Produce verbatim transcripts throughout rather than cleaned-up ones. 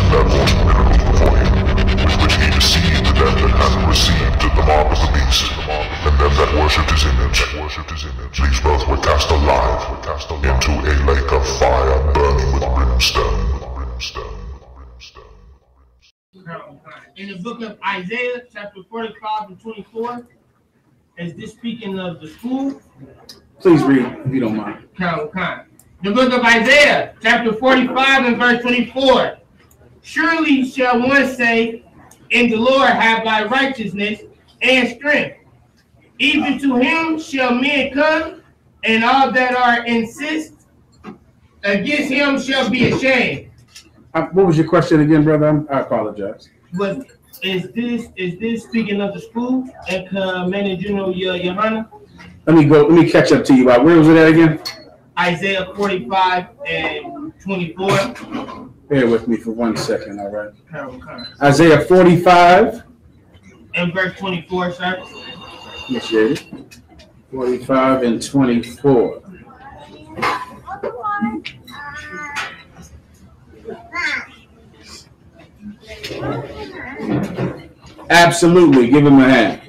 that was minimum for him, with which he deceived them that had received the mark of the beast, and them that worshipped his image. These both were cast alive into a lake of fire burning with brimstone. In the book of Isaiah, chapter forty-five and twenty-four, is this speaking of the school? Please read, if you don't mind. Count, count. The book of Isaiah, chapter forty-five and verse twenty-four. Surely shall one say, in the Lord have thy righteousness and strength. Even to him shall men come, and all that are insist against him shall be ashamed. Uh, what was your question again, brother? I'm, I apologize. But is this is this speaking of the school and commanding General Yohanan? Let me go. Let me catch up to you. Where was it at again? Isaiah forty-five and twenty-four. Bear with me for one second, all right? Isaiah forty-five. And verse twenty-four, sir. Appreciate it. forty-five and twenty-four. Absolutely. Give him a hand.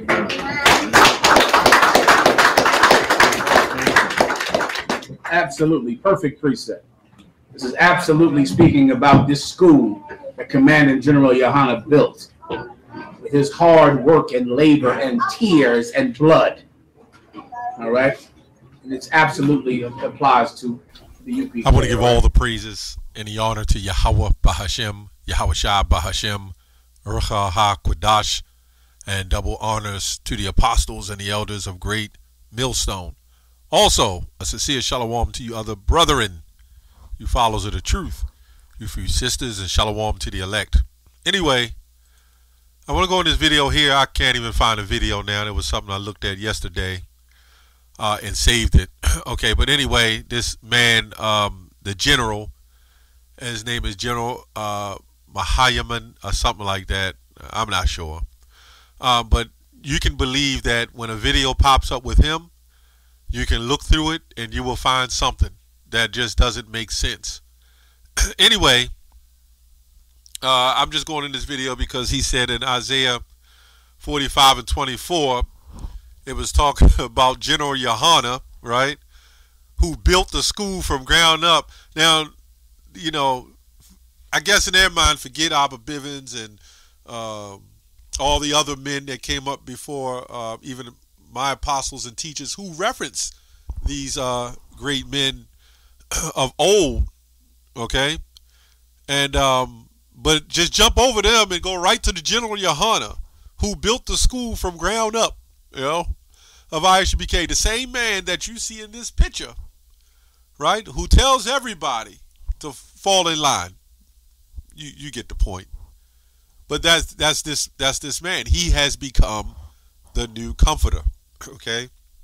Absolutely. Perfect precept. This is absolutely speaking about this school that Commandant General Yohanan built with his hard work and labor and tears and blood. All right? And it's absolutely applies to the U P K. I want to give all the praises and the honor to Yahweh Bahashem, Yahweh Shah Bahashem, Ruach HaKodesh, and double honors to the apostles and the elders of Great Millstone. Also, a sincere shalom to you other brethren, you followers of the truth, you few sisters, and shalom to the elect. Anyway, I want to go in this video here. I can't even find a video now. It was something I looked at yesterday uh, and saved it. Okay, but anyway, this man, um, the general, his name is General uh, Mahayaman or something like that. I'm not sure. Uh, but you can believe that when a video pops up with him, you can look through it and you will find something that just doesn't make sense. Anyway, uh, I'm just going in this video because he said in Isaiah forty-five and twenty-four, it was talking about General Yohanan, right, who built the school from ground up. Now, you know, I guess in their mind, forget Abba Bivens and uh, all the other men that came up before, uh, even my apostles and teachers who reference these uh, great men of old, okay? And um, but just jump over them and go right to the General Yohanan, who built the school from ground up, you know, of I S U B K, the same man that you see in this picture, right? Who tells everybody to fall in line. You you get the point. But that's that's this that's this man. He has become the new comforter. Okay.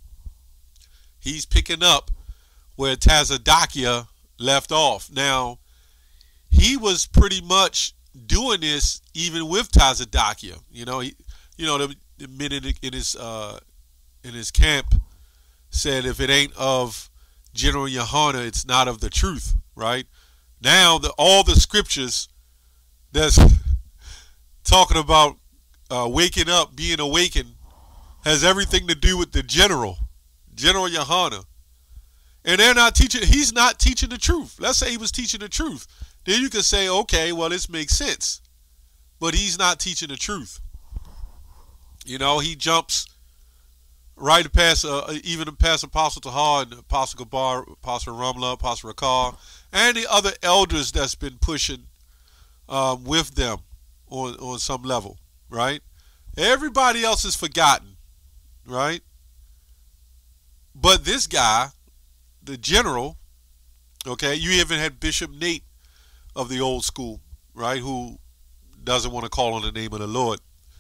He's picking up where Tazadakia left off. Now, he was pretty much doing this even with Tazadakia. You know, he, you know, the, the men in, in his uh, in his camp said, if it ain't of General Yohanan, it's not of the truth, right? Now, the all the scriptures that's talking about uh, waking up, being awakened, has everything to do with the general, General Yohanan. And they're not teaching, he's not teaching the truth. Let's say he was teaching the truth. Then you could say, okay, well, this makes sense. But he's not teaching the truth. You know, he jumps right past, uh, even past Apostle Tahar and Apostle Gabar, Apostle Ramla, Apostle Rakar, and the other elders that's been pushing um, with them on, on some level, right? Everybody else is forgotten. Right? But this guy, the general, okay, you even had Bishop Nate of the old school, right, who doesn't want to call on the name of the Lord.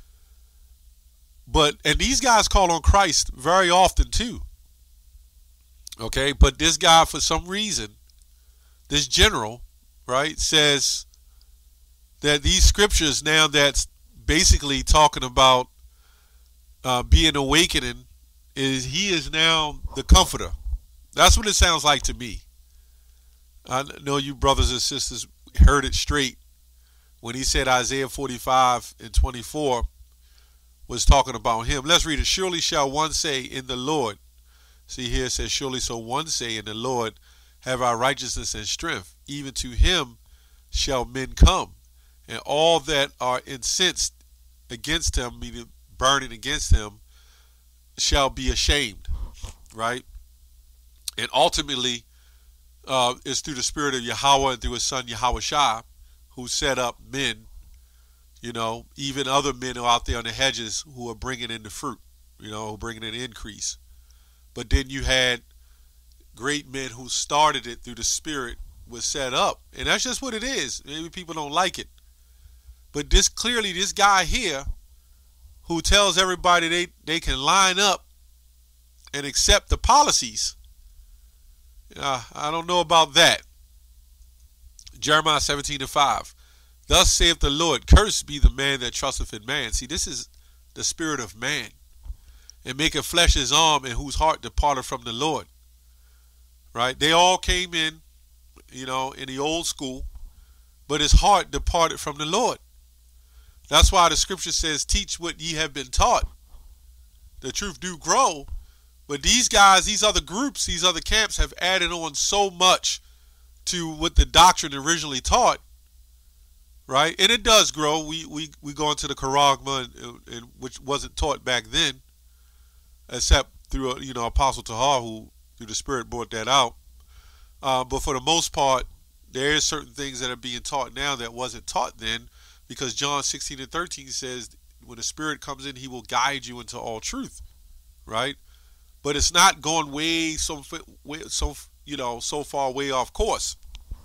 But, and these guys call on Christ very often too. Okay, but this guy, for some reason, this general, right, says that these scriptures now that's basically talking about Uh, being awakening, is he is now the comforter. That's what it sounds like to me. I know you brothers and sisters heard it straight when he said Isaiah forty-five and twenty-four was talking about him. Let's read it. Surely shall one say in the Lord. See here it says, surely so one say in the Lord, have our righteousness and strength. Even to him shall men come, and all that are incensed against him, meaning burning against him, shall be ashamed. Right? And ultimately, uh, it's through the spirit of Yahweh and through his son Yahushua, who set up men, you know, even other men who are out there on the hedges who are bringing in the fruit, you know, bringing in increase. But then you had great men who started it through the spirit, was set up. And that's just what it is. Maybe people don't like it. But this clearly, this guy here who tells everybody they, they can line up and accept the policies. Uh, I don't know about that. Jeremiah seventeen and five. Thus saith the Lord, cursed be the man that trusteth in man. See, this is the spirit of man. And maketh flesh his arm, and whose heart departed from the Lord. Right? They all came in, you know, in the old school, but his heart departed from the Lord. That's why the scripture says, teach what ye have been taught. The truth do grow. But these guys, these other groups, these other camps have added on so much to what the doctrine originally taught. Right? And it does grow. We we, we go into the Charagma, and, and, which wasn't taught back then, except through, a, you know, Apostle Tahar, who through the Spirit brought that out. Uh, but for the most part, there is certain things that are being taught now that wasn't taught then, because John sixteen and thirteen says, when the Spirit comes in, he will guide you into all truth. Right? But it's not going way so, way, so you know, so far way off course.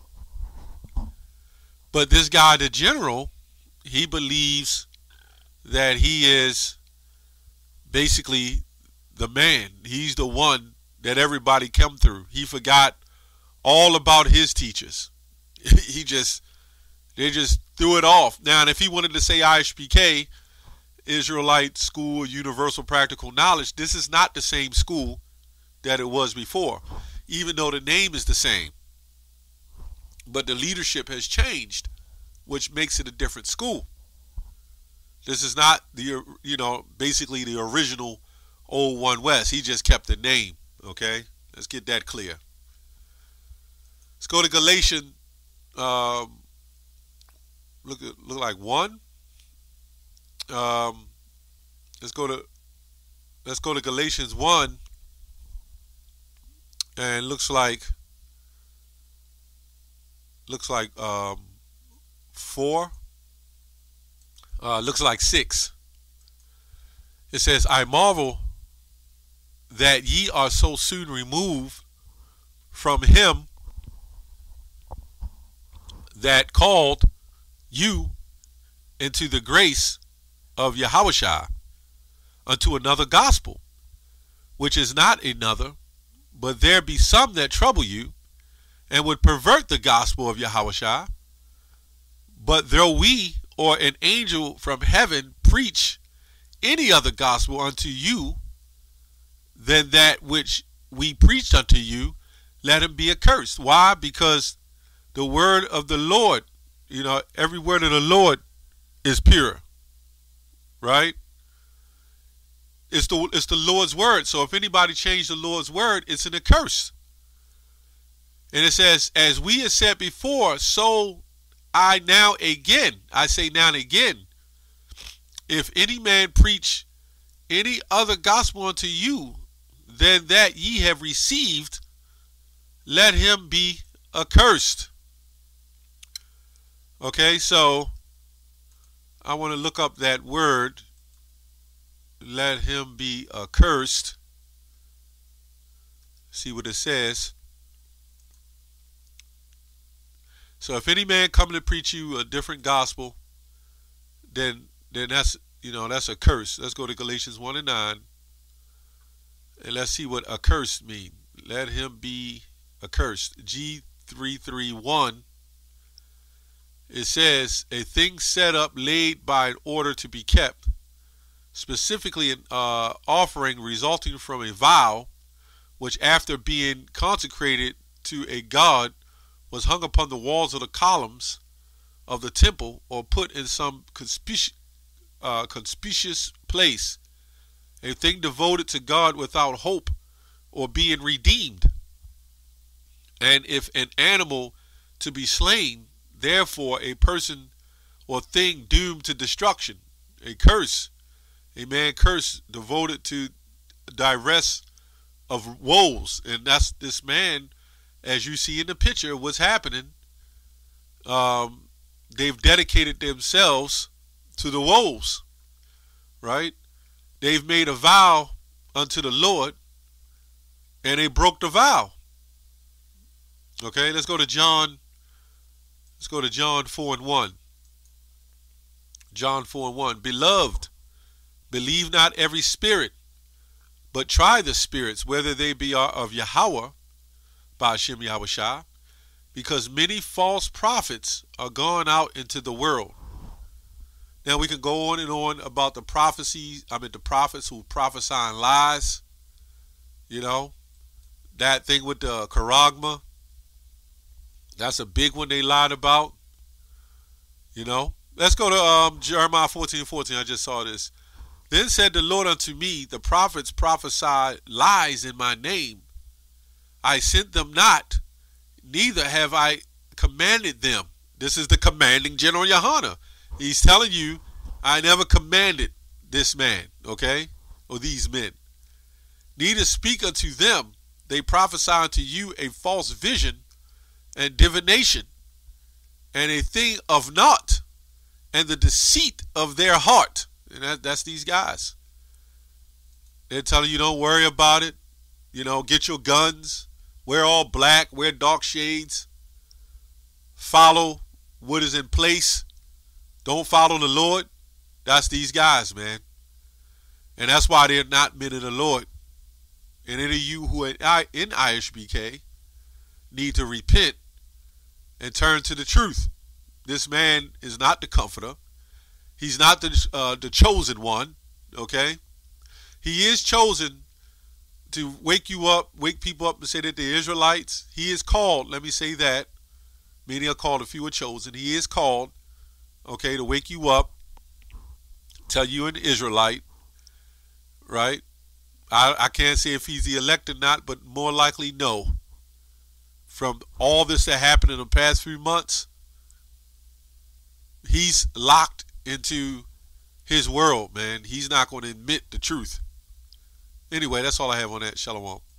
But this guy, the general, he believes that he is basically the man. He's the one that everybody come through. He forgot all about his teachers. He just, they just threw it off. Now, and if he wanted to say I S P K, Israelite School of Universal Practical Knowledge, this is not the same school that it was before, even though the name is the same. But the leadership has changed, which makes it a different school. This is not the, you know, basically the original Old One West. He just kept the name. Okay, let's get that clear. Let's go to Galatians. Um, look, look like one. Um, let's go to let's go to Galatians one, and looks like looks like um, four. Uh, looks like six. It says, I marvel that ye are so soon removed from him that called you into the grace of Yahushua unto another gospel, which is not another, but there be some that trouble you and would pervert the gospel of Yahushua. But though we or an angel from heaven preach any other gospel unto you than that which we preached unto you, let him be accursed. Why? Because the word of the Lord, you know, every word of the Lord is pure, right? It's the it's the Lord's word. So if anybody changed the Lord's word, it's an curse. And it says, as we have said before, so I now again, I say now and again, if any man preach any other gospel unto you than that ye have received, let him be accursed. Okay, so I want to look up that word, let him be accursed. See what it says. So if any man come to preach you a different gospel, then then that's, you know, that's a curse. Let's go to Galatians one and nine, and let's see what accursed mean. Let him be accursed. G three thirty-one. It says, a thing set up, laid by an order to be kept, specifically an uh, offering resulting from a vow, which after being consecrated to a god was hung upon the walls of the columns of the temple, or put in some conspicuous, uh, conspicuous place, a thing devoted to God without hope or being redeemed. And if an animal to be slain, therefore a person or thing doomed to destruction, a curse, a man curse devoted to diverse of woes. And that's this man, as you see in the picture, what's happening. Um, they've dedicated themselves to the woes, right? They've made a vow unto the Lord, and they broke the vow. Okay, let's go to John. Let's go to John four and one. John four and one. Beloved, believe not every spirit, but try the spirits, whether they be of Yahweh, Ba'ashem Yahushua, because many false prophets are gone out into the world. Now we can go on and on about the prophecies, I mean the prophets who prophesying lies. You know, that thing with the charagma, that's a big one they lied about. You know, let's go to um, Jeremiah fourteen fourteen. I just saw this. Then said the Lord unto me, the prophets prophesy lies in my name. I sent them not, neither have I commanded them. This is the commanding General Yohana. He's telling you, I never commanded this man, okay, or these men. Neither speak unto them, they prophesy unto you a false vision and divination, and a thing of naught, and the deceit of their heart. And that, that's these guys. They're telling you, don't worry about it. You know, get your guns, wear all black, wear dark shades, follow what is in place. Don't follow the Lord. That's these guys, man. And that's why they're not men of the Lord. And any of you who are in I H B K need to repent and turn to the truth. This man is not the comforter. He's not the uh, the chosen one, okay? He is chosen to wake you up, wake people up and say that they're Israelites. He is called, let me say that. Many are called, a few are chosen. He is called, okay, to wake you up, tell you an Israelite, right? I, I can't say if he's the elect or not, but more likely no. From all this that happened in the past few months, he's locked into his world, man. He's not going to admit the truth. Anyway, that's all I have on that. Shalom.